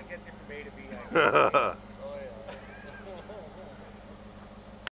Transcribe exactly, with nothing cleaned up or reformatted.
gets you from A to B, I guess.